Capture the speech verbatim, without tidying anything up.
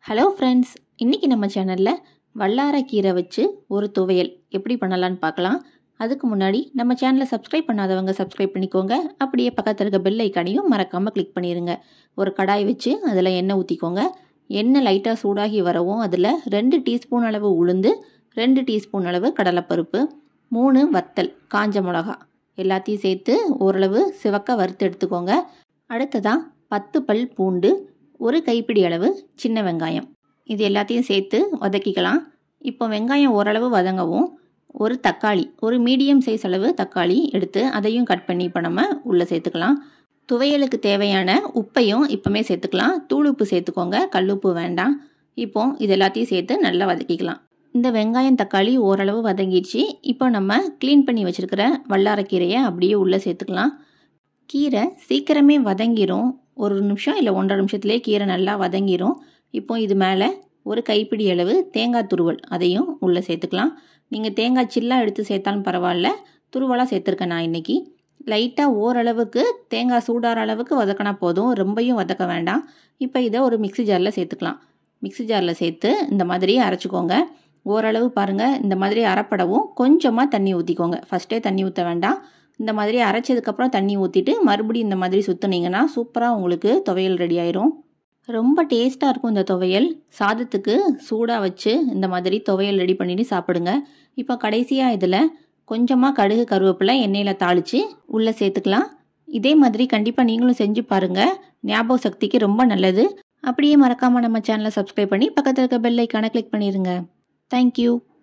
Hello friends, இன்றைக்கி நம்ம சேனலில் வல்லாரை கீரை வச்சு ஒரு துவையல் எப்படி பண்ணலான்னு பார்க்கலாம். அதுக்கு முன்னாடி நம்ம சேனலை சப்ஸ்கிரைப் பண்ணாதவங்க சப்ஸ்கிரைப் பண்ணிக்கோங்க. அப்படியே பக்கத்தில் இருக்க பெல் ஐக்கானையும் மறக்காமல் கிளிக் பண்ணிடுங்க. ஒரு கடாய் வச்சு அதில் எண்ணெய் ஊற்றிக்கோங்க. எண்ணெய் லைட்டாக சூடாகி வரவும் அதில் ரெண்டு டீஸ்பூன் அளவு உளுந்து, ரெண்டு டீஸ்பூன் அளவு கடலைப்பருப்பு, மூணு வத்தல், காஞ்ச மிளகா எல்லாத்தையும் சேர்த்து ஓரளவு சிவக்க வறுத்து எடுத்துக்கோங்க. அடுத்ததாக பத்து பல் பூண்டு, ஒரு கைப்பிடி அளவு சின்ன வெங்காயம், இது எல்லாத்தையும் சேர்த்து வதக்கிக்கலாம். இப்போ வெங்காயம் ஓரளவு வதங்கவும் ஒரு தக்காளி, ஒரு மீடியம் சைஸ் அளவு தக்காளி எடுத்து அதையும் கட் பண்ணி இப்போ நம்ம உள்ளே சேர்த்துக்கலாம். துவையலுக்கு தேவையான உப்பையும் இப்போமே சேர்த்துக்கலாம். தூள் உப்பு சேர்த்துக்கோங்க, கல்லுப்பு வேண்டாம். இப்போ இது எல்லாத்தையும் சேர்த்து நல்லா வதக்கிக்கலாம். இந்த வெங்காயம் தக்காளி ஓரளவு வதங்கிடுச்சு. இப்போ நம்ம க்ளீன் பண்ணி வச்சுருக்கிற வல்லாரைக்கீரையை அப்படியே உள்ளே சேர்த்துக்கலாம். கீரை சீக்கிரமே வதங்கிரும். ஒரு நிமிஷம் இல்லை ஒன்றரை நிமிஷத்துலேயே கீரை நல்லா வதங்கிரும். இப்போ இது மேலே ஒரு கைப்பிடி அளவு தேங்காய் துருவல் அதையும் உள்ளே சேர்த்துக்கலாம். நீங்கள் தேங்காய் சில்லாக எடுத்து சேர்த்தாலும் பரவாயில்ல, துருவலாக சேர்த்துருக்கேன் நான் இன்றைக்கி. லைட்டாக ஓரளவுக்கு தேங்காய் சூடாகிற அளவுக்கு வதக்கினா போதும், ரொம்பையும் வதக்க வேண்டாம். இப்போ இதை ஒரு மிக்ஸி ஜாரில் சேர்த்துக்கலாம். மிக்ஸி ஜாரில் சேர்த்து இந்த மாதிரி அரைச்சிக்கோங்க. ஓரளவு பாருங்கள், இந்த மாதிரி அரைப்படவும் கொஞ்சமாக தண்ணி ஊற்றிக்கோங்க. ஃபஸ்ட்டே தண்ணி ஊற்ற வேண்டாம். இந்த மாதிரி அரைச்சதுக்கப்புறம் தண்ணி ஊற்றிட்டு மறுபடியும் இந்த மாதிரி சுற்றுனீங்கன்னா சூப்பராக உங்களுக்கு துவையல் ரெடி ஆயிரும். ரொம்ப டேஸ்ட்டாக இருக்கும் இந்த துவையல். சாதத்துக்கு சூடாக வச்சு இந்த மாதிரி துவையல் ரெடி பண்ணிட்டு சாப்பிடுங்க. இப்போ கடைசியாக இதில் கொஞ்சமாக கடுகு கருவேப்பிலை எண்ணெயில் தாளித்து உள்ளே சேர்த்துக்கலாம். இதே மாதிரி கண்டிப்பாக நீங்களும் செஞ்சு பாருங்கள். ஞாபக சக்திக்கு ரொம்ப நல்லது. அப்படியே மறக்காமல் நம்ம சேனலை சப்ஸ்கிரைப் பண்ணி பக்கத்தில் இருக்க பெல் ஐக்கானை கிளிக் பண்ணிடுங்க. தேங்க்யூ.